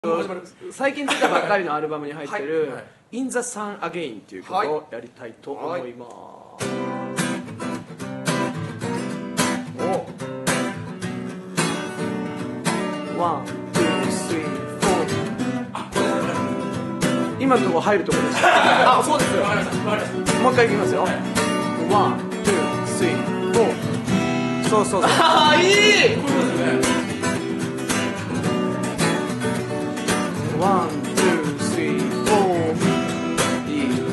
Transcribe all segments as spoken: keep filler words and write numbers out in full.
最近出たばっかりのアルバムに入ってるはいはい 「In the Sun Again」っていう曲をやりたいと思います。おワン、ツー、スリー、フォー。今のところ入るところです。 あ、そうですよ。わかりました。わかりました。 もう一回いきますよ。ワン、ツー、スリー、フォー。そうそうそう。 ああ、いい。こういうことですね。 ワン、ツー、スリー、フォー。いい。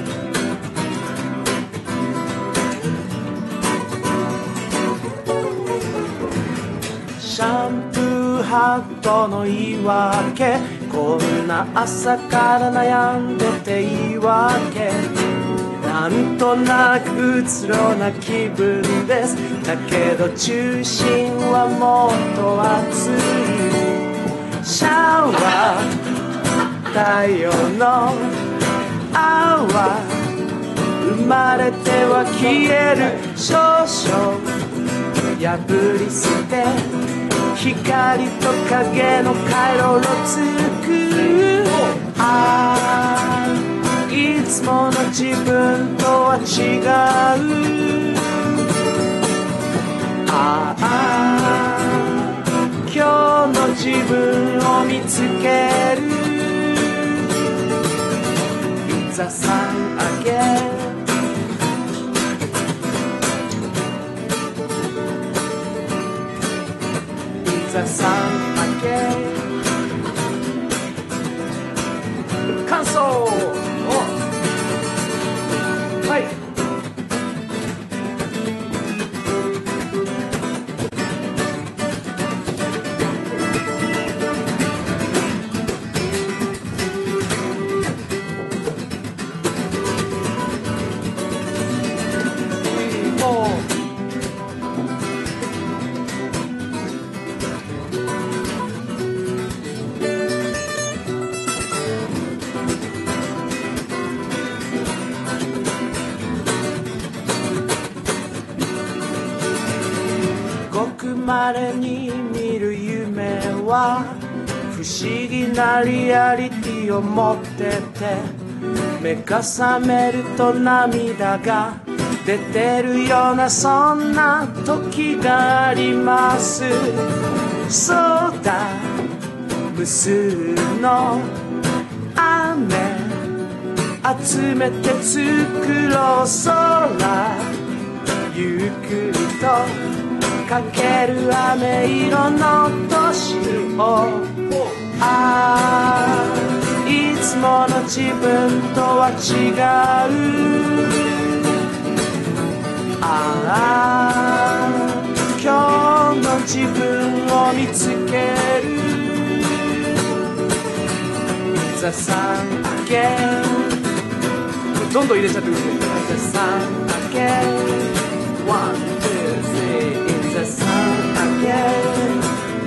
シャンプーハットの言い訳、こんな朝から悩んでていいわけ。なんとなくうつろな気分です。だけど中心はもっと熱い。シャワー太陽の泡、生まれては消える。少々破り捨て、光と影の回路をつく。ああ、いつもの自分とは違う。ああ、今日の自分を見つける。The sun again. The sun again. 感想。はい。ごくまれに見る夢は不思議なリアリティを持ってて、目が覚めると涙が出てるようなそんな時があります。そうだ、無数の雨集めて作ろう空、ゆっくりとかける飴色の年を。ああ、いつもの自分とは違う。ああ、今日の自分を見つける。The sun again。 どんどん入れちゃってください。The sun again。 One, two, three。The sun again.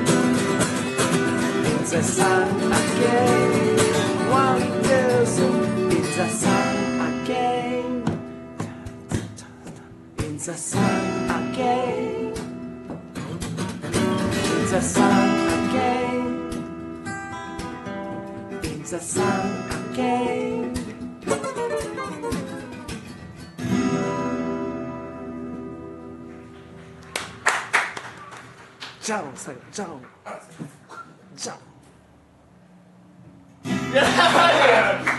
It's the sun again. One, two, three. It's the sun again. It's the sun again. It's the sun again. It's the sun again. じゃん、最後、じゃん。じゃん。 いやいやいや。